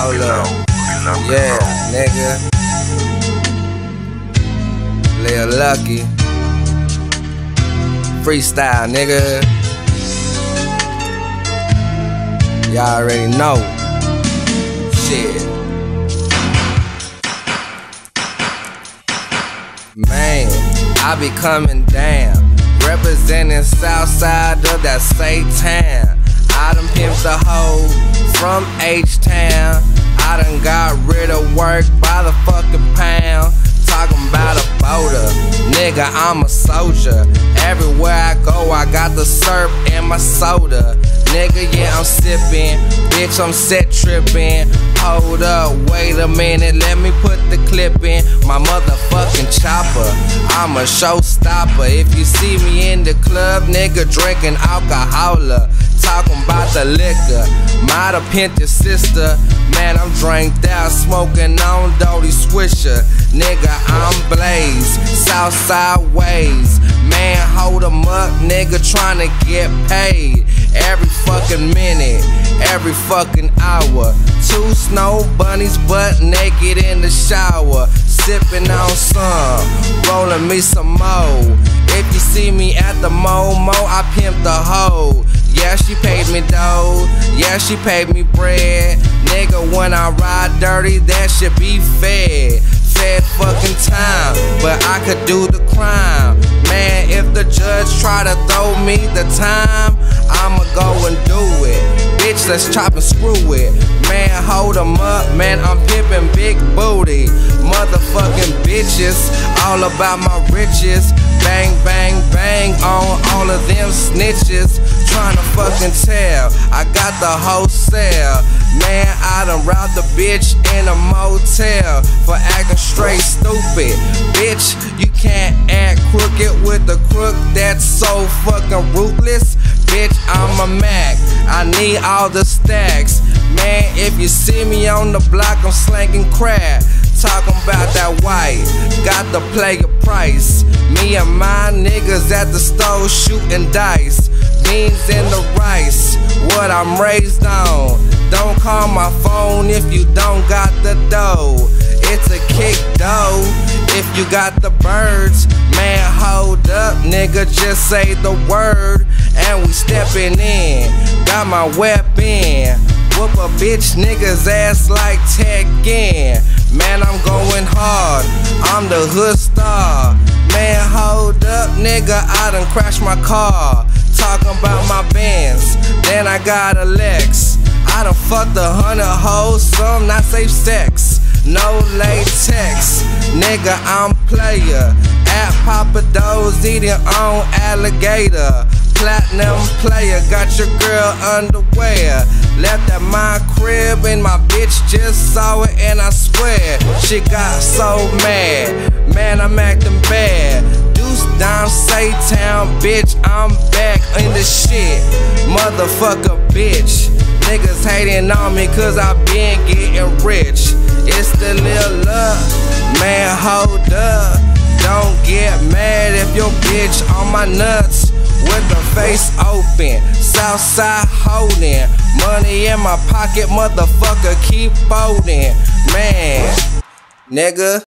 Hold up. Yeah, nigga. Lil Lucky. Freestyle, nigga. Y'all already know. Shit. Man, I be coming down, representing Southside of that Satan. I done pimped the hoe from H-Town. I done got rid of work by the fucking pound. Talking about a boater, nigga, I'm a soldier. Everywhere I go, I got the syrup and my soda. Nigga, yeah, I'm sippin', bitch, I'm set trippin'. Hold up, wait a minute, let me put the clip in my motherfucking chopper. I'm a showstopper. If you see me in the club, nigga, drinking alcohol, talking about the liquor, might have pimped your sister. Man, I'm dranked out, smoking on Dirty Swisher. Nigga, I'm Blaze, Southside ways. Man, hold 'em up, nigga, tryna get paid. Every fucking minute, every fucking hour. 2 snow bunnies butt naked in the shower, sipping on some, rolling me some more. If you see me at the Momo, I pimp the hoe. Yeah, she paid me dough, yeah, she paid me bread. Nigga, when I ride dirty, that should be fed. Fed fucking time, but I could do the crime. Man, if the judge try to throw me the time, I'ma go and do it. Bitch, let's chop and screw it. Man, hold 'em up, man, I'm pimpin' big booty. Motherfucking bitches, all about my riches. Bang, bang, bang on all of them snitches. Tryna fucking tell, I got the wholesale. Man, I done robbed the bitch in a motel for acting straight stupid. Bitch, you can't act crooked with the crook that's so fucking ruthless. Bitch, I'm a Mac, I need all the stacks. Man, if you see me on the block, I'm slanging crack. Talking about that white, got to play a price. Me and my niggas at the store shooting dice. Beans in the rice, what I'm raised on. Don't call my phone if you don't got the dough. It's a kick dough if you got the birds. Man, hold up, nigga, just say the word and we stepping in. Got my weapon, whoop a bitch nigga's ass like Tekken. Man, I'm going hard, I'm the hood star. Man, hold up, nigga, I done crashed my car. Talking about my Benz, then I got a Lex. I done fucked 100 hoes, some not safe sex. No latex, nigga, I'm player. At Papa Do's eating on alligator. Platinum player, got your girl underwear. Left at my crib and my bitch just saw it and I swear she got so mad. Man, I'm acting bad. Deuce down Satan, bitch, I'm back in the shit. Motherfucker, bitch. Niggas hating on me cause I been getting rich. It's the Lil Luck, man, hold up. Don't get mad if your bitch on my nuts with the face open. Southside holding, money in my pocket, motherfucker, keep folding. Man, nigga.